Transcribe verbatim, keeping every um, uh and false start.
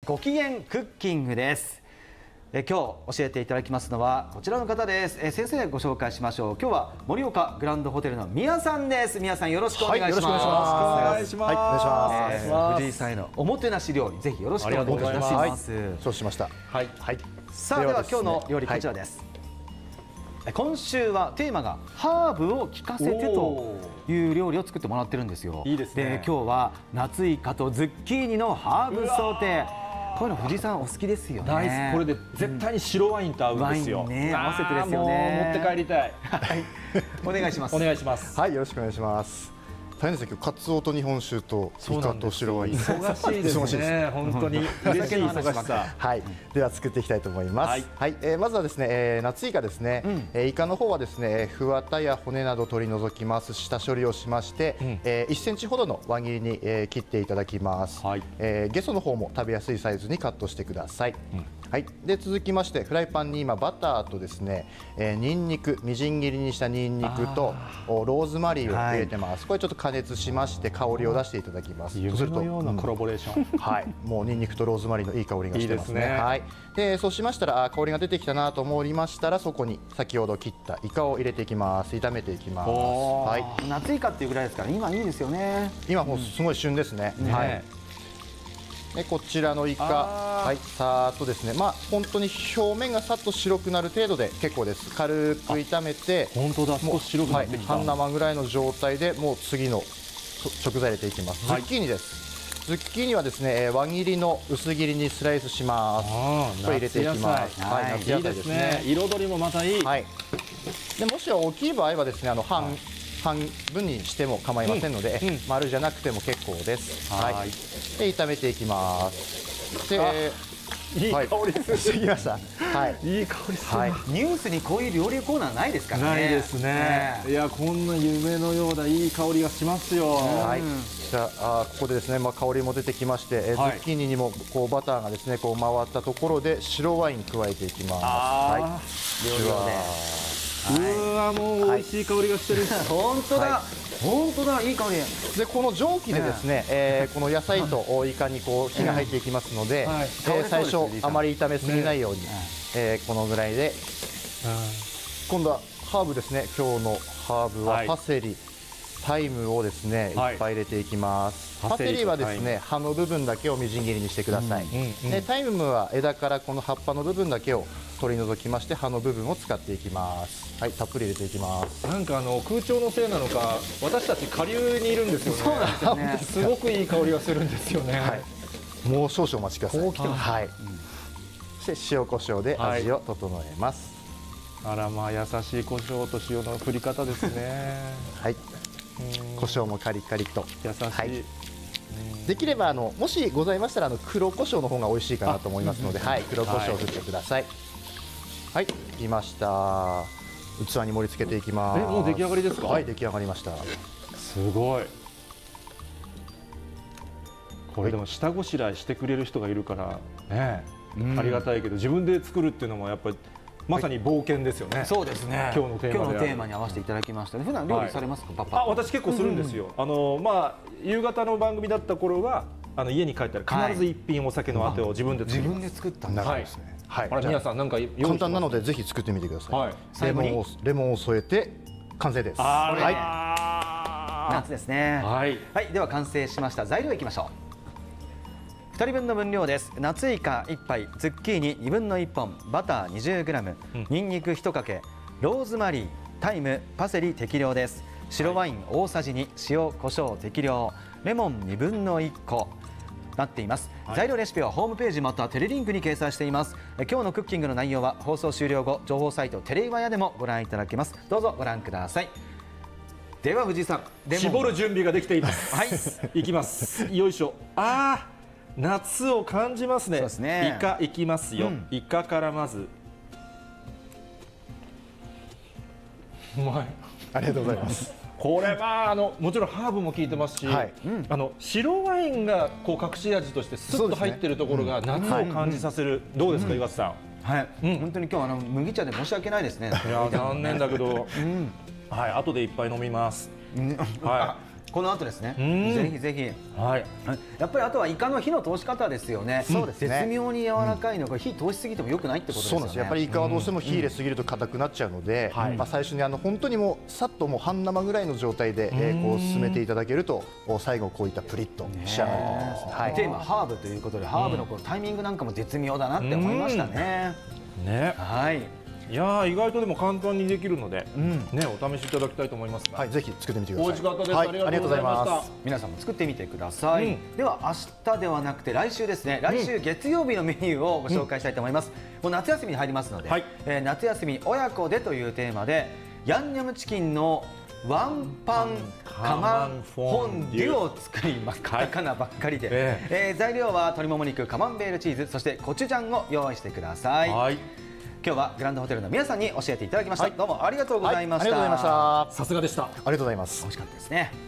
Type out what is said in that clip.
ご機嫌クッキングです。え今日教えていただきますのはこちらの方です。え先生ご紹介しましょう。今日は盛岡グランドホテルの宮さんです。宮さんよろしくお願いします。 はい、よろしくお願いします。はい、お願いします。 えー、藤井さんへのおもてなし料理ぜひよろしくお願いいたします。はい、 そうしました。はい、はい。 さあでは今日の料理こちらです。はい、今週はテーマがハーブを効かせてという料理を作ってもらってるんですよ。 いいですね。 で今日は夏イカとズッキーニのハーブソーテー。こういうの藤井さんお好きですよね。 大好き。これで絶対に白ワインと合うんですよ。 ワインね、合わせてですよね。 持って帰りたい。 はい。お願いします。 お願いします。 はい、よろしくお願いします。大変ですね。今日カツオと日本酒とイカと白ワイン。 忙しいですね。本当に嬉しい忙しさ。 はい。では作っていきたいと思います。はい。はい、えー、まずはですね、えー、夏イカですね。うん、えー、イカの方はですね、ふわたや骨など取り除きます。下処理をしまして、うん、えー、いっセンチほどの輪切りに、えー、切っていただきます。はい。えー、ゲソの方も食べやすいサイズにカットしてください。うん、はい。で続きましてフライパンに今バターとですね、えー、ニンニクみじん切りにしたニンニクとローズマリーを入れてます。はい、これちょっと加熱しまして香りを出していただきます。 夢のようなコラボレーション。 うん、はい。もうニンニクとローズマリーのいい香りがしてますね。いいですね。はい。でそうしましたら香りが出てきたなと思いましたらそこに先ほど切ったイカを入れていきます。炒めていきます。はい。夏イカっていうぐらいですから今いいですよね。 今もうすごい旬ですね。うん、はい。でこちらのイカ、はい、さーっとですね、まあ本当に表面がさっと白くなる程度で結構です。軽く炒めて、 本当だ、少し白くなってきた。 半生ぐらいの状態でもう次の食材入れていきます。ズッキーニです。ズッキーニはですね、輪切りの薄切りにスライスします。これ入れていきます。 はい、夏野菜ですね。彩りもまたいい。はい。 でもし大きい場合はですね、あの半半分にしても構いませんので、うんうん、丸じゃなくても結構です。はい。で炒めていきます。で、 いい香りする。 してきました。はい。 いい香りする。 はい。ニュースにこういう料理コーナーないですからね。 ないですね。いやこんな夢のようないい香りがしますよ。 はい。じゃあここでですね、まあ香りも出てきまして、ズッキーニにもこうバターがですねこう回ったところで白ワイン加えていきます。はい。 両量で。 うわもう美味しい香りがしてる。 本当だ。本当だいい香り。 でこの蒸気でですね、えー、この野菜とイカにこう火が入っていきますので、はい、えー、最初あまり炒めすぎないように、ねえー、このぐらいで、今度はハーブですね。今日のハーブはパセリ、はい、タイムをですねいっぱい入れていきます。はい、パセリはですね葉の部分だけをみじん切りにしてください。でタイムは枝からこの葉っぱの部分だけを取り除きまして葉の部分を使っていきます。はい、たっぷり入れていきます。 なんかあの空調のせいなのか私たち下流にいるんですよね。そうなんですよね。すごくいい香りがするんですよね。はい、 もう少々お待ちください。 こう来てます。 はい。そして塩コショウで味を整えます。 はい、あらまあ優しいコショウと塩の振り方ですね。 はい。胡椒もカリカリと優しい。はい、 できればあのもしございましたらあの黒胡椒の方が美味しいかなと思いますので、はい、黒胡椒を振ってください。はい、いました。器に盛り付けていきます。 え、もう出来上がりですか？ はい、出来上がりました。 すごい。これでも下ごしらえしてくれる人がいるからね、ありがたいけど自分で作るっていうのもやっぱりまさに冒険ですよね。 そうですね。 今日のテーマで今日のテーマに合わせていただきましたね。普段料理されますか、パパ？ あ、私結構するんですよ。あのまあ夕方の番組だった頃はあの家に帰ったら必ず一品お酒のあてを自分で作ります。 自分で作ったんですね。 はい。 あれ皆さんなんか簡単なのでぜひ作ってみてください。はい。レモンをレモンを添えて完成です。 はい。夏ですね。はい。はい。では完成しました。材料いきましょう。ふたりぶんの分量です。夏イカいっぱい、ズッキーニにぶんのいっぽん、バター にじゅうグラム、にんにくいちかけ、ローズマリー、タイム、パセリ適量です。白ワイン大さじに、塩、コショウ適量、レモンにぶんのいっこ。なっています。材料レシピはホームページまたはテレリンクに掲載しています。今日のクッキングの内容は放送終了後情報サイトテレイワヤでもご覧いただけます。どうぞご覧ください。では藤井さん、 絞る準備ができています。はい、いきます。よいしょ。ああ、夏を感じますね。そうですね。イカいきますよ。うん、イカからまず。うまい。 ありがとうございます。 これはあのもちろんハーブも効いてますし、はい、うん、あの白ワインがこう隠し味としてスッと入っているところが夏を感じさせる。どうですか、岩瀬さん。 はい、うん、本当に今日あの麦茶で申し訳ないですね。 いや残念だけど、うん、はい、後でいっぱい飲みます。 はい。 この後ですね。ぜひぜひ。 はい。 やっぱりあとはイカの火の通し方ですよね。 そうですね。 絶妙に柔らかいのが火通しすぎても良くないってことですよね。 そうなんです。やっぱりイカはどうしても火入れすぎると硬くなっちゃうので、まあ最初にあの本当にもうさっともう半生ぐらいの状態でえこう進めていただけると最後こういったプリッと仕上がると思いますね。 はい。テーマハーブということでハーブのこのタイミングなんかも絶妙だなって思いましたね。 ね。 はい。 いやー意外とでも簡単にできるので、うん、ねお試しいただきたいと思います。 はい、ぜひ作ってみてください。 美味しかったです。 はい、 ありがとうございました。 皆さんも作ってみてください。うん、では明日ではなくて来週ですね。来週月曜日のメニューをご紹介したいと思います。うん、もう夏休みに入りますので、はい、えー、夏休み親子でというテーマでヤンニョムチキンのワンパンカマンフォンデュを作ります。カタカナばっかりで、えーえー、材料は鶏もも肉、カマンベールチーズ、そしてコチュジャンを用意してください。はい、今日はグランドホテルの皆さんに教えていただきました。はい、どうもありがとうございました。 はい、ありがとうございました。 さすがでした。ありがとうございます。 美味しかったですね。